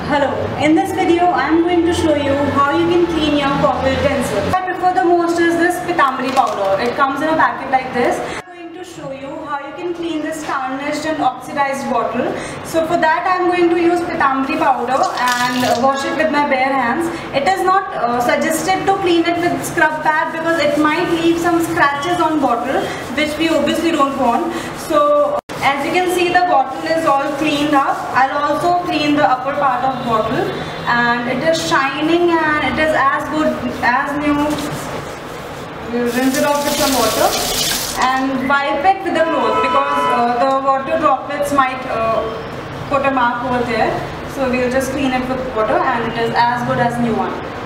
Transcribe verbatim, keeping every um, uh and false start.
Hello, in this video I am going to show you how you can clean your copper utensils. What I prefer the most is this pitambari powder. It comes in a packet like this. I am going to show you how you can clean this tarnished and oxidized bottle. So for that I am going to use pitambari powder and wash it with my bare hands. It is not uh, suggested to clean it with scrub pad because it might leave some scratches on bottle, which we obviously don't want. So as you can see, the bottle is all cleaned up. I'll also clean the upper part of bottle, and it is shining and it is as good as new. We'll rinse it off with some water and wipe it with the cloth because uh, the water droplets might uh, put a mark over there. So we'll just clean it with water and it is as good as new one.